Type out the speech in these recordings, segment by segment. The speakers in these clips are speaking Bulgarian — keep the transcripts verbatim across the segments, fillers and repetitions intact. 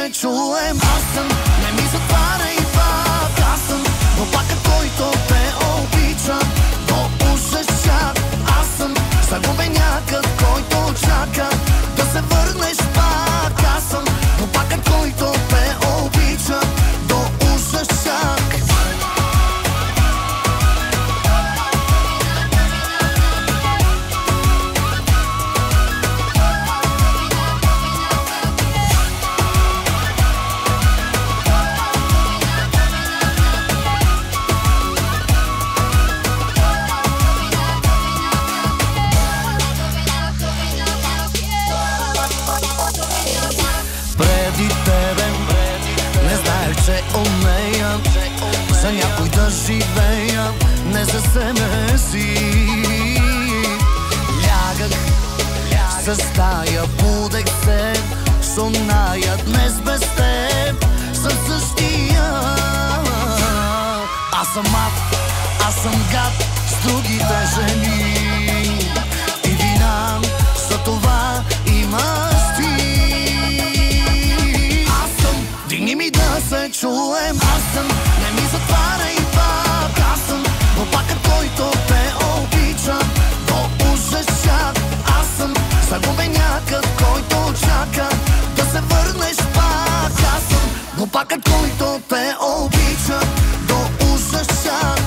се чуем. Аз съм, не ми затваря и пак. Аз съм опакът, който те обича до ужас чак. Аз съм загубенякът, който чака да се върнеш пак. Аз съм опакът, който те обича до ужас чак. Преди тебе не знаех, че умея за някой да живея, не за себе си. Лягах с тая, будех се, соная днес без теб съм същия. Аз съм мат, аз съм гад с другите жени и вина за това имаш ти. Дигни ми да се чуем. Аз съм, не ми затваря и пак. Аз съм опакът, който те обича до ужас чак. Аз съм загубенякът, който чака да се върнеш пак. Аз съм опакът, който те обича до ужас чак.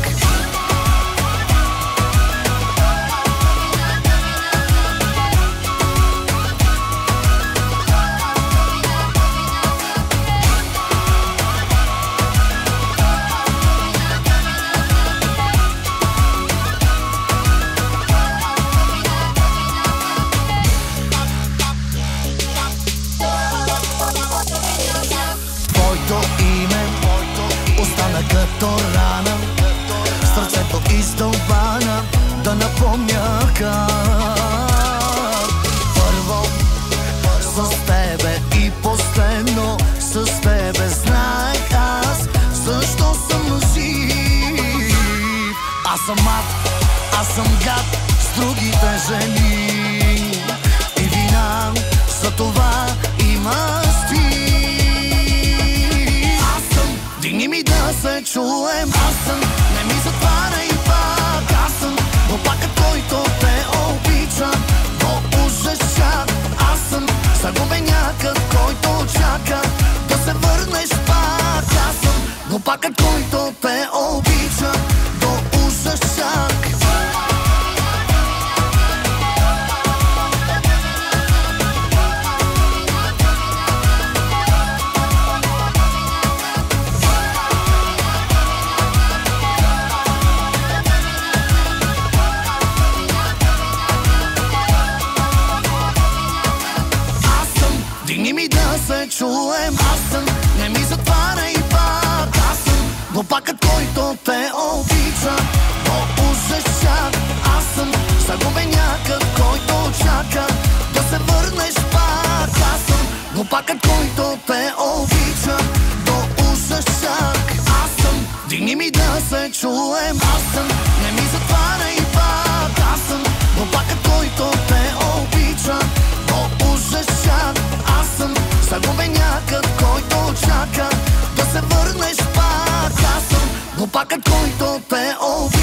Име остана като рана, сърцето изтълбана да напомня как първо с тебе и последно с тебе знаех аз защо съм жив. Аз съм мат, аз съм гад с другите жени и вина за това имаш ти. Дигни ми да се чуем. Аз съм, не ми затваря и пак. Аз съм опакът, който те обича до ужас чак. Аз съм загубенякът, който чака да се върнеш пак. Аз съм опакът, който те обича до ужас чак. Дигни ми да се чуем. Аз съм, не ми затваря и пак. Аз съм опакът, който те обича до ужас чак. Аз съм загубенякът, който чака да се върнеш пак. Аз съм опакът, който те обича до ужас чак. Аз съм, дигни ми да се чуем. Аз съм, не ми затваря и пак. Аз съм опакът, който те обича до ужас чак. Аз съм загубенякът, който чака да се върнеш пак. Аз съм опакът, който те обича.